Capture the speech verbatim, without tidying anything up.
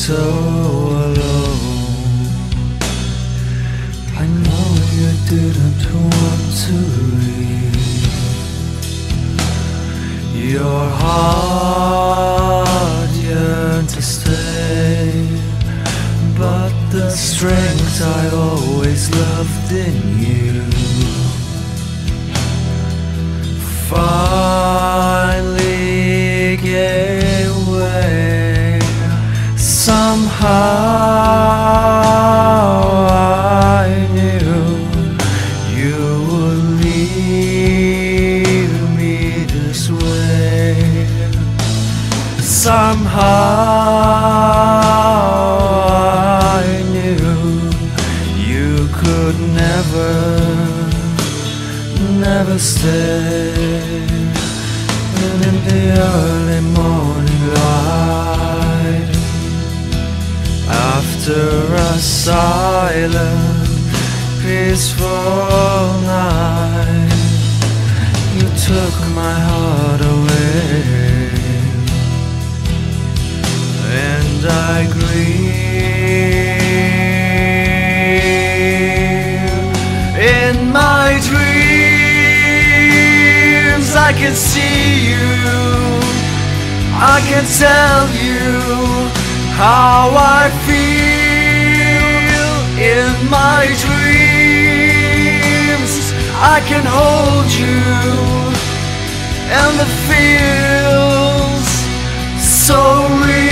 so alone. I know you didn't want to leave. Your heart yearned to stay, but the strength I always loved in you finally gave way. Somehow I knew you would leave me this way. Somehow I knew you could never, never stay. And in the early morning light, after a silent, peaceful night, you took my heart away, and I grieve. In my dreams I can see you, I can tell you how I feel. In my dreams I can hold you, and it feels so real.